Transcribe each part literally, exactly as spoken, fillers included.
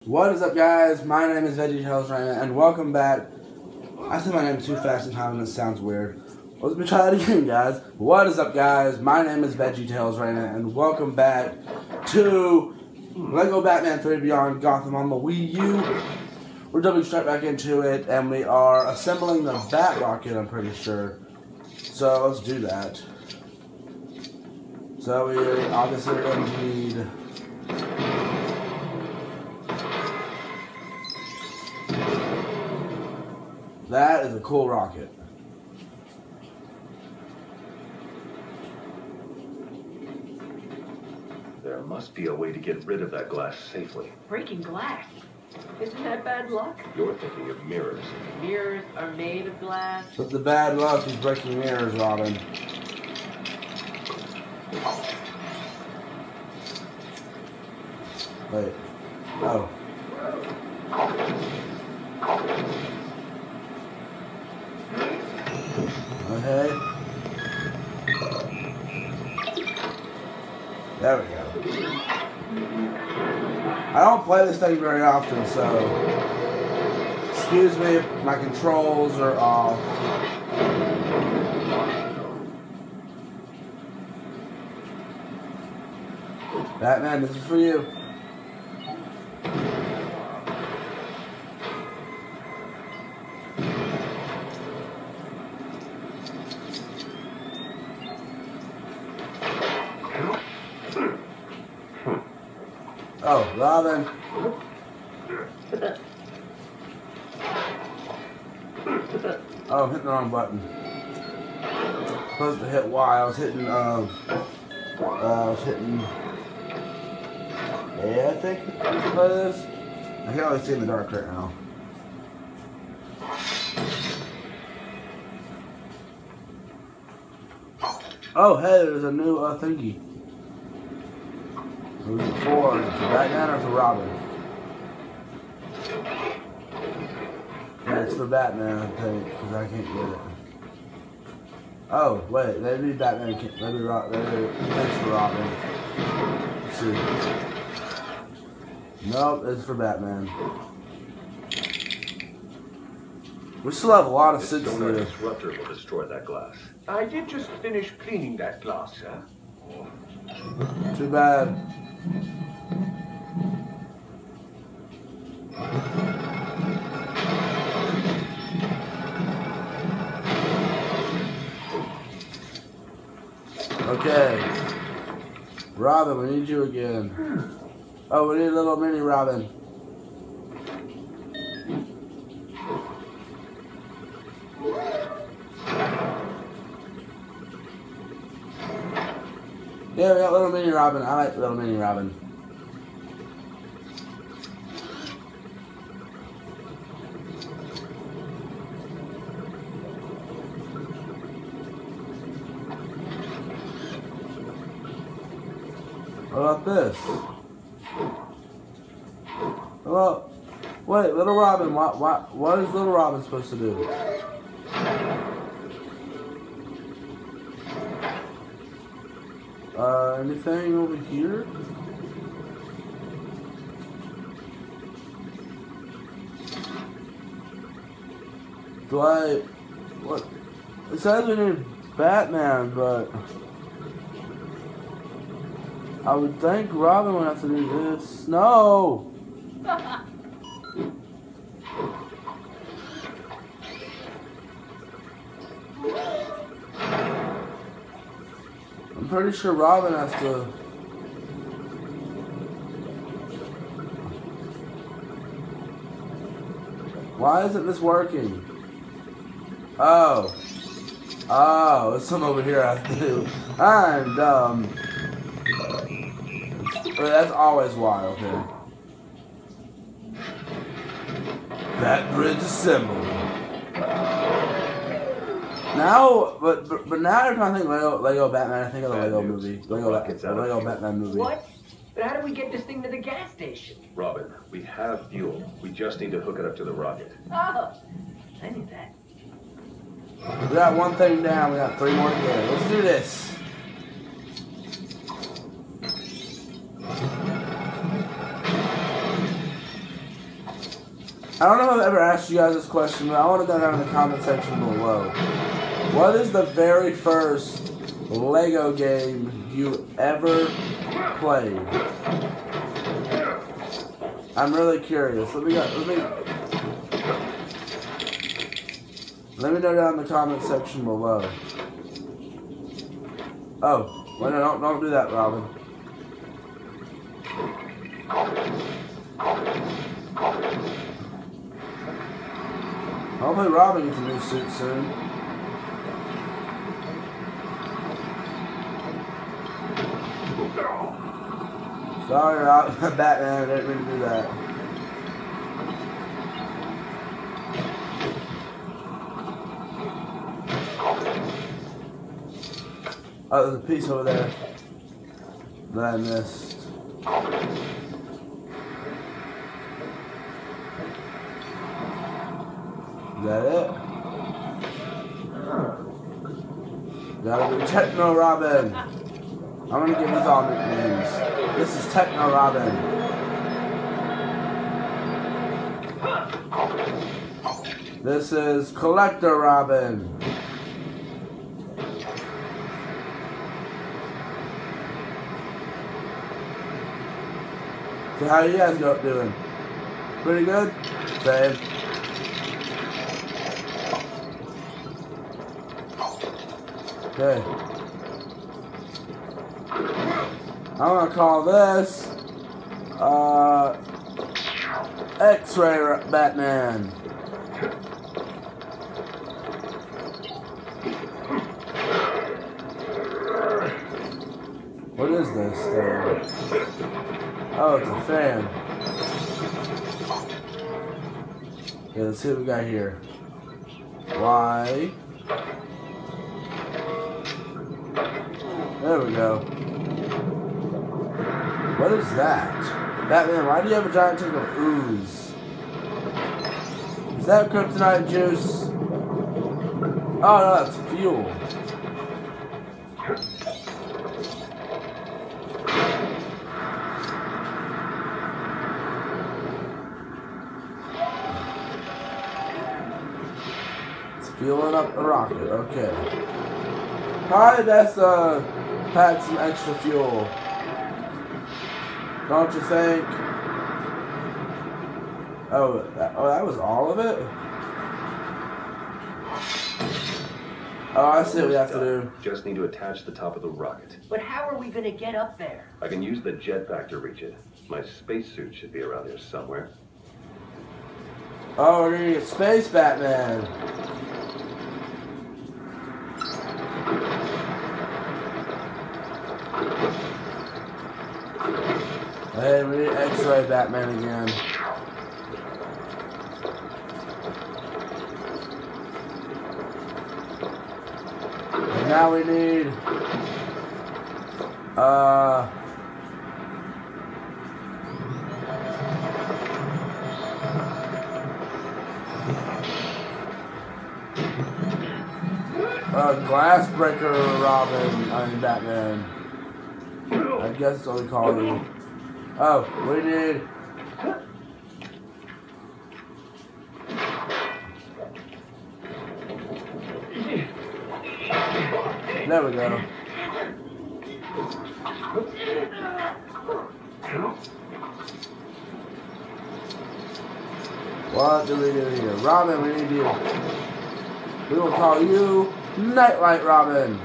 What is up, guys? My name is VeggieTales Raymond, and welcome back. I said my name too fast in time, and it sounds weird. Let's me try that again, guys. What is up, guys? My name is VeggieTales Raymond, and welcome back to Lego Batman three Beyond Gotham on the Wii U. We're jumping straight back into it, and we are assembling the Bat Rocket, I'm pretty sure. So let's do that. So we obviously are going to need that is a cool rocket. There must be a way to get rid of that glass safely. Breaking glass? Isn't that bad luck? You're thinking of mirrors. Mirrors are made of glass. But the bad luck is breaking mirrors, Robin. Wait. Oh. Okay. There we go. I don't play this thing very often, so excuse me if my controls are off. Batman, this is for you. Oh, Robin. Oh, I'm hitting the wrong button. Supposed to hit Y. I was hitting, um, uh, I was hitting, yeah, I think that's what it is. I can only see in the dark right now. Oh, hey, there's a new, uh, thingy. Who's it for? Is it for Batman or for Robin? Yeah, it's for Batman, I think, because I can't get it. Oh, wait, maybe Batman can't, maybe, maybe it's for Robin. Let's see. Nope, it's for Batman. We still have a lot of This suits to sonar do. disruptor will destroy that glass. I did just finish cleaning that glass, sir. Too bad. Okay. Robin, we need you again. Oh, we need a little mini Robin. Yeah, we got little mini Robin. I like little mini Robin. What about this? Well, wait, little Robin. What? What? What is little Robin supposed to do? Uh, anything over here? Do I... What? It says we need Batman, but... I would think Robin would have to do this. No! I'm pretty sure Robin has to... Why isn't this working? Oh. Oh, there's some over here I have to do. I'm dumb. Well, that's always why, okay. That bridge assembled. Now, but, but but now every time I think Lego, Lego Batman, I think of the Bad Lego news. movie. The Lego, rocket's the out of Lego fuel. Batman movie. What? But how do we get this thing to the gas station? Robin, we have fuel. We just need to hook it up to the rocket. Oh, I knew that. We got one thing down, we got three more to go. Let's do this. I don't know if I've ever asked you guys this question, but I want to know down in the comment section below. What is the very first Lego game you ever played? I'm really curious. Let me go, let me let me know down in the comment section below. Oh, wait, no, don't don't do that, Robin. Hopefully Robin gets a new suit soon. Sorry, Rob, Batman, I didn't mean to do that. Oh, there's a piece over there that I missed. Is that it? Gotta be Techno Robin. I'm gonna give these all nicknames. This is Techno Robin. This is Collector Robin. So how you guys go doing? Pretty good? Same. Okay. I'm gonna call this uh, X-Ray Batman. What is this thing? Oh, it's a fan. Okay, let's see what we got here. Y. There we go. What is that? Batman, why do you have a giant tank of ooze? Is that kryptonite juice? Oh no, that's fuel. It's fueling up the rocket, okay. Probably best uh pack some extra fuel. Don't you think? Oh, that, oh, that was all of it? Oh, I see what we have to do. Just need to attach the top of the rocket. But how are we gonna get up there? I can use the jetpack to reach it. My spacesuit should be around here somewhere. Oh, we're gonna get Space Batman. Hey, we need X-Ray Batman again. And now we need uh uh Glass Breaker Robin, I mean Batman. I guess that's what we call you. Oh, we need there we go. What do we do here? Robin, we need you. We will call you Nightlight Robin.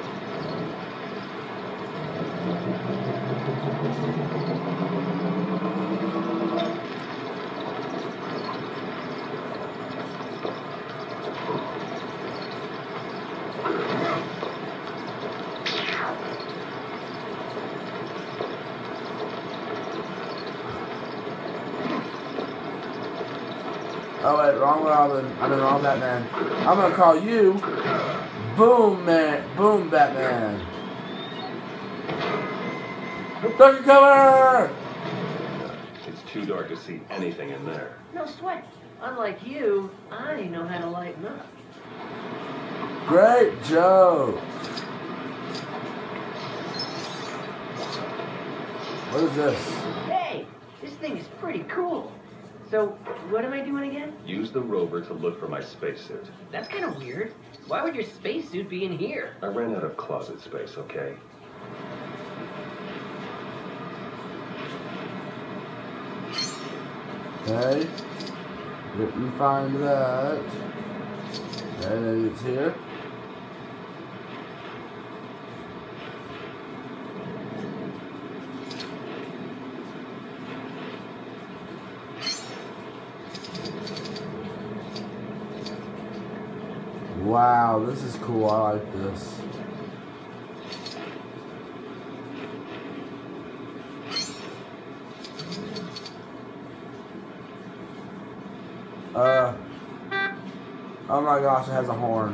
Oh wait, wrong Robin. I mean wrong Batman. I'm gonna call you Boom Man, Boom Batman. Dark cover! It's too dark to see anything in there. No sweat. Unlike you, I know how to lighten up. Great joke. What is this? Hey, this thing is pretty cool. So, what am I doing again? Use the rover to look for my spacesuit. That's kind of weird. Why would your spacesuit be in here? I ran out of closet space, okay? Okay. Didn't find that. Okay, maybe it's here. Wow, this is cool. I like this. Uh, oh my gosh, it has a horn.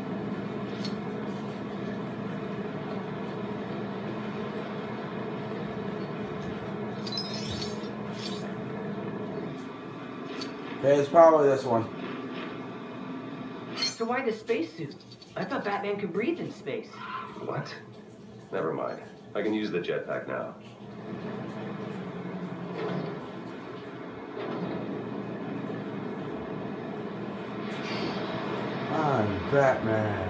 Okay, it's probably this one. So why the spacesuit? I thought Batman could breathe in space. What? Never mind. I can use the jetpack now. I'm Batman.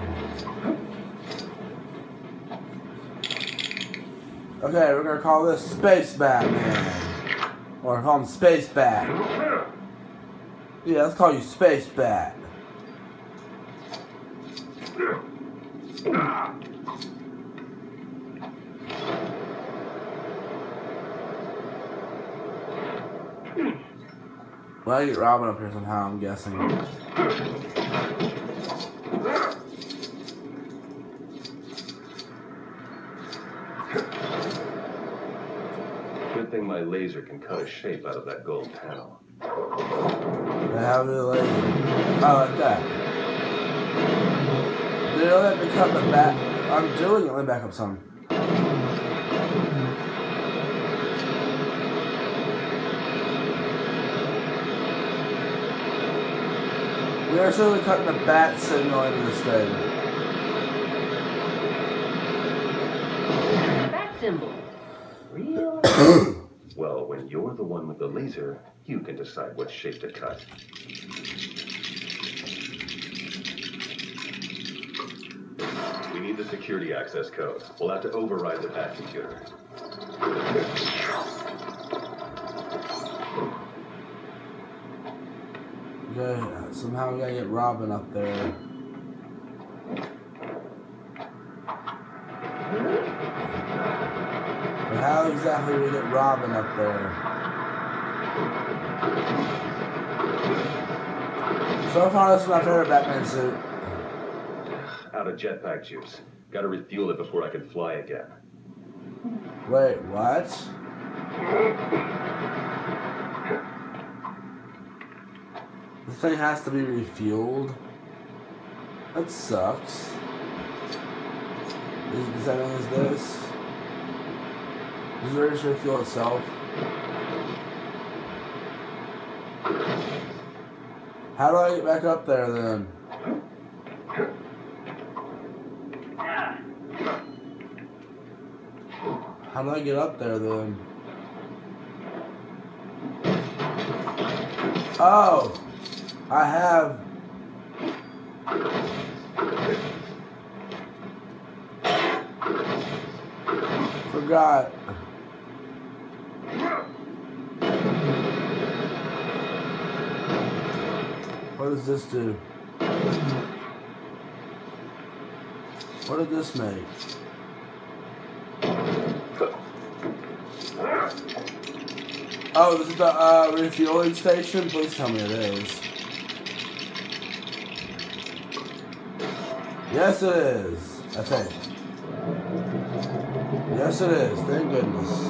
Okay, we're gonna call this Space Batman. Or call him Space Bat. Yeah, let's call you Space Bat. Well, I get Robin up here somehow, I'm guessing. Good thing my laser can cut a shape out of that gold panel. I have the laser. Oh, like that. Did it let me cut the back? I'm doing it. Let me back up some. We are certainly cutting the bat signal into this thing. Bat symbol. Real. Well, when you're the one with the laser, you can decide what shape to cut. We need the security access code. We'll have to override the Bat computer. Okay, somehow we gotta get Robin up there. But how exactly do we get Robin up there? So far, this is my favorite Batman suit. Out of jetpack juice. Gotta refuel it before I can fly again. Wait, what? This thing has to be refueled? That sucks. Is, is that as this? Does it register refuel itself? How do I get back up there then? How do I get up there then? Oh! I have... Forgot. What does this do? What did this make? Oh, this is the uh, refueling station? Please tell me it is. Yes, it is. I think. Yes, it is. Thank goodness.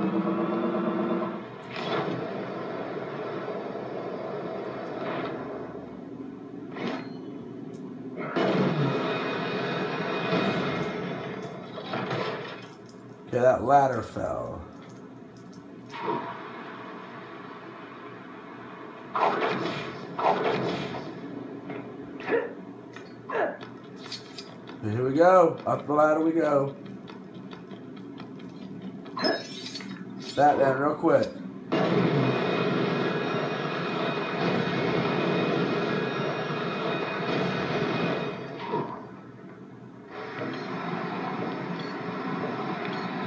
Okay, that ladder fell. Here we go. Up the ladder we go. Batman, real quick.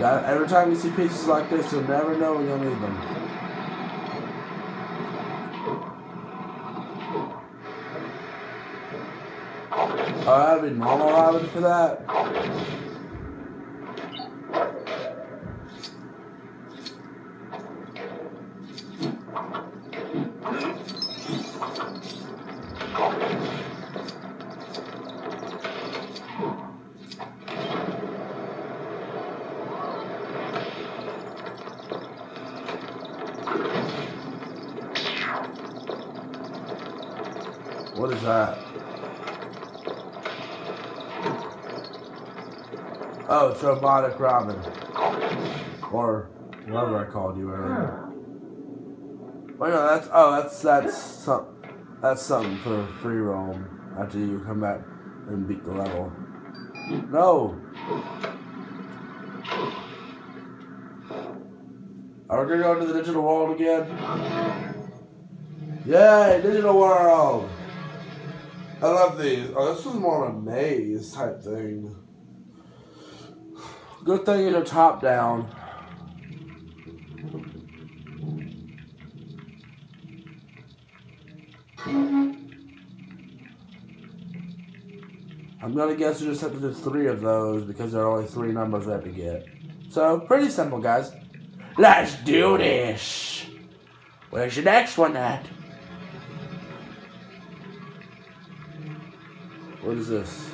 That, every time you see pieces like this, you'll never know when you'll need them. Oh, that'd be normal island for that. What is that? Oh, it's Robotic Robin. Or whatever I called you earlier. Oh yeah, that's oh that's that's some that's something for free roam after you come back and beat the level. No. Are we gonna go into the digital world again? Yay, digital world! I love these. Oh, this was more of a maze type thing. Good thing it's a top down. I'm gonna guess you just have to do three of those because there are only three numbers we have to get. So, pretty simple, guys. Let's do this! Where's the next one at? What is this?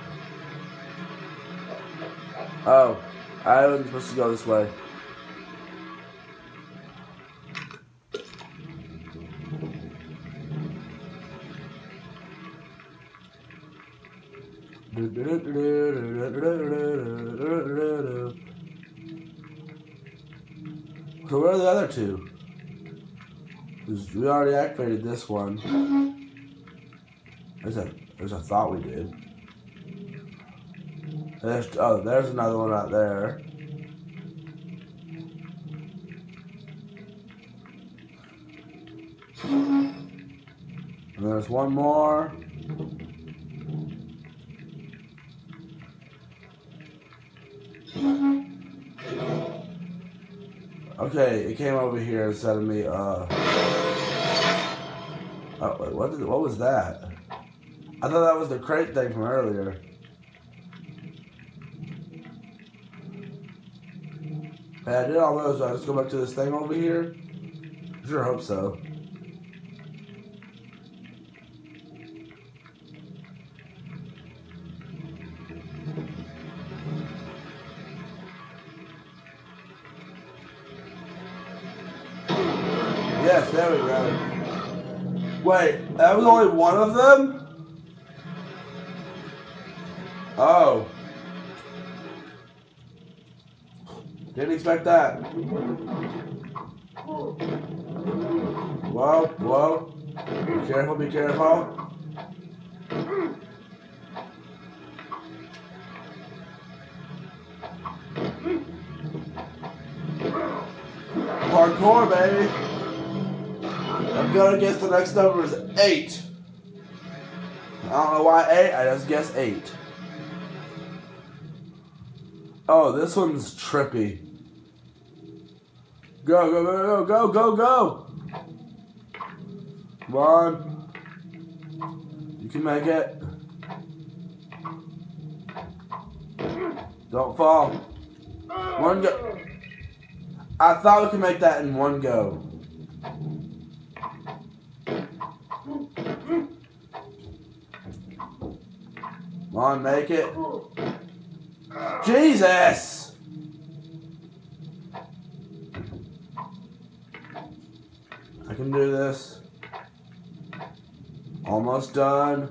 Oh, I wasn't supposed to go this way. So where are the other two? Because we already activated this one. There's a, there's a thought we did. There's, oh, there's another one out there. And there's one more. Okay, it came over here instead of me, uh... Oh, wait, what, did, what was that? I thought that was the crate thing from earlier. Hey, I did all those, so I just go back to this thing over here? Sure hope so. Yes, there we go. Wait, that was only one of them? Oh. Didn't expect that. Whoa, whoa. Be careful, be careful. Parkour, baby. I'm gonna guess the next number is eight. I don't know why eight, I just guess eight. Oh, this one's trippy. Go, go, go, go, go, go, go! Come on. You can make it. Don't fall. One go. I thought we could make that in one go. Come on, make it. Jesus! I can do this. Almost done.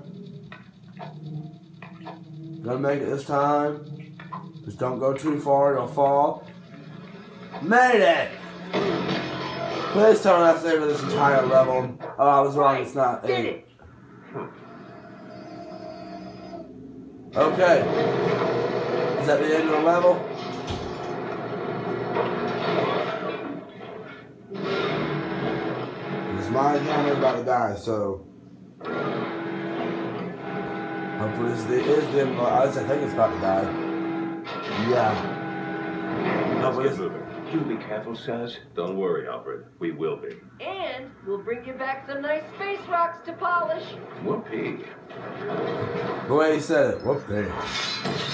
Gonna make it this time. Just don't go too far, you'll fall. Made it! Please tell me that's the end of this entire level. Oh, I was wrong, it's not eight. Okay. Is that the end of the level? Because my hammer's about to die, so hopefully this is the, is the end of the, I think it's about to die. Yeah. Let's what get is- moving. You be careful, sirs. Don't worry, Alfred. We will be. And we'll bring you back some nice space rocks to polish. Whoopee. The way he said it. Whoop, there.